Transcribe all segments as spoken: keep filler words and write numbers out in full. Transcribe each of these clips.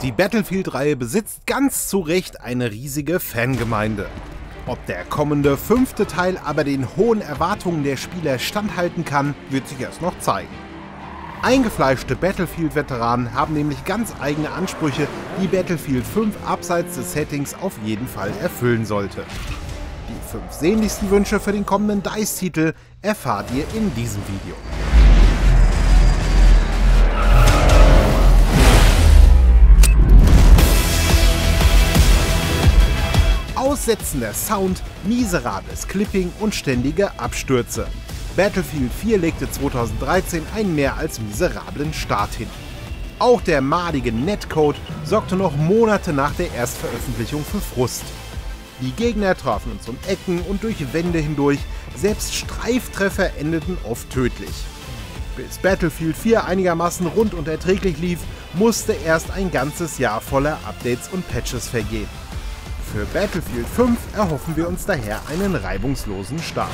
Die Battlefield-Reihe besitzt ganz zu Recht eine riesige Fangemeinde. Ob der kommende fünfte Teil aber den hohen Erwartungen der Spieler standhalten kann, wird sich erst noch zeigen. Eingefleischte Battlefield-Veteranen haben nämlich ganz eigene Ansprüche, die Battlefield fünf abseits des Settings auf jeden Fall erfüllen sollte. Die fünf sehnlichsten Wünsche für den kommenden DICE-Titel erfahrt ihr in diesem Video. Aussetzender Sound, miserables Clipping und ständige Abstürze. Battlefield vier legte zweitausenddreizehn einen mehr als miserablen Start hin. Auch der madige Netcode sorgte noch Monate nach der Erstveröffentlichung für Frust. Die Gegner trafen uns um Ecken und durch Wände hindurch, selbst Streiftreffer endeten oft tödlich. Bis Battlefield vier einigermaßen rund und erträglich lief, musste erst ein ganzes Jahr voller Updates und Patches vergehen. Für Battlefield fünf erhoffen wir uns daher einen reibungslosen Start.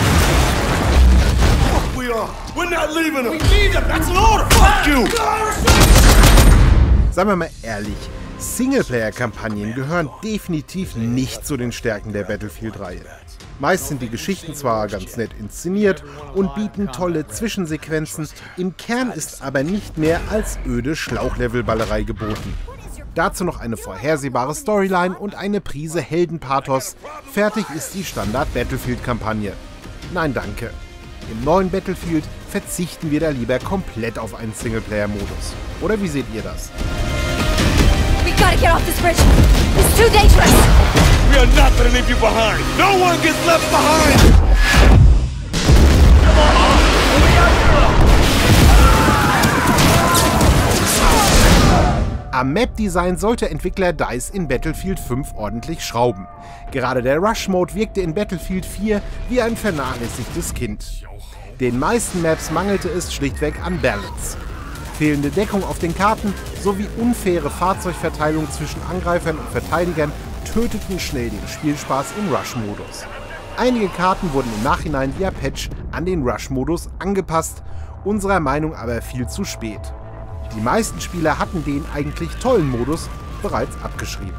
Seien wir mal ehrlich, Singleplayer-Kampagnen gehören definitiv nicht zu den Stärken der Battlefield-Reihe. Meist sind die Geschichten zwar ganz nett inszeniert und bieten tolle Zwischensequenzen, im Kern ist aber nicht mehr als öde Schlauchlevelballerei geboten. Dazu noch eine vorhersehbare Storyline und eine Prise Heldenpathos. Fertig ist die Standard-Battlefield-Kampagne. Nein, danke. Im neuen Battlefield verzichten wir da lieber komplett auf einen Singleplayer-Modus. Oder wie seht ihr das? We gotta get off this bridge. It's too dangerous. We are not gonna leave you behind. No one gets left behind. Am Map-Design sollte Entwickler DICE in Battlefield fünf ordentlich schrauben. Gerade der Rush-Mode wirkte in Battlefield vier wie ein vernachlässigtes Kind. Den meisten Maps mangelte es schlichtweg an Balance. Fehlende Deckung auf den Karten sowie unfaire Fahrzeugverteilung zwischen Angreifern und Verteidigern töteten schnell den Spielspaß im Rush-Modus. Einige Karten wurden im Nachhinein via Patch an den Rush-Modus angepasst, unserer Meinung aber viel zu spät. Die meisten Spieler hatten den eigentlich tollen Modus bereits abgeschrieben.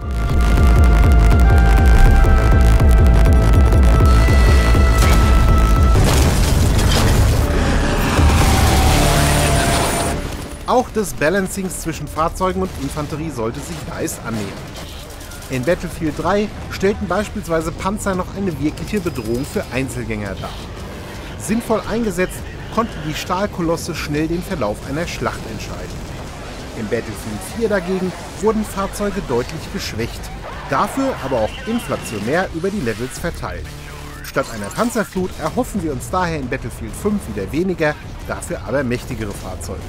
Auch des Balancings zwischen Fahrzeugen und Infanterie sollte sich DICE annehmen. In Battlefield drei stellten beispielsweise Panzer noch eine wirkliche Bedrohung für Einzelgänger dar. Sinnvoll eingesetzt konnten die Stahlkolosse schnell den Verlauf einer Schlacht entscheiden. Im Battlefield vier dagegen wurden Fahrzeuge deutlich geschwächt, dafür aber auch inflationär über die Levels verteilt. Statt einer Panzerflut erhoffen wir uns daher in Battlefield fünf wieder weniger, dafür aber mächtigere Fahrzeuge.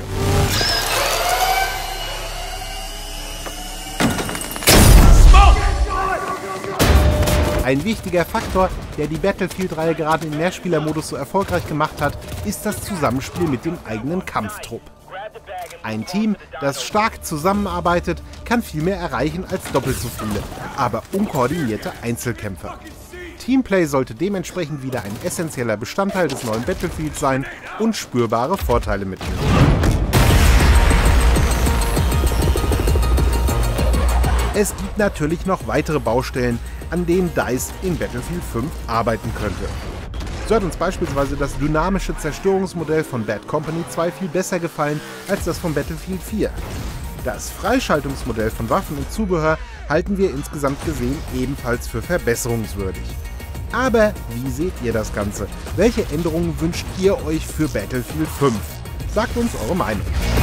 Ein wichtiger Faktor, der die Battlefield-Reihe gerade im Mehrspielermodus so erfolgreich gemacht hat, ist das Zusammenspiel mit dem eigenen Kampftrupp. Ein Team, das stark zusammenarbeitet, kann viel mehr erreichen als doppelt so viele, aber unkoordinierte Einzelkämpfer. Teamplay sollte dementsprechend wieder ein essentieller Bestandteil des neuen Battlefields sein und spürbare Vorteile mitbringen. Es gibt natürlich noch weitere Baustellen, an denen DICE in Battlefield fünf arbeiten könnte. So hat uns beispielsweise das dynamische Zerstörungsmodell von Bad Company zwei viel besser gefallen als das von Battlefield vier. Das Freischaltungsmodell von Waffen und Zubehör halten wir insgesamt gesehen ebenfalls für verbesserungswürdig. Aber wie seht ihr das Ganze? Welche Änderungen wünscht ihr euch für Battlefield fünf? Sagt uns eure Meinung.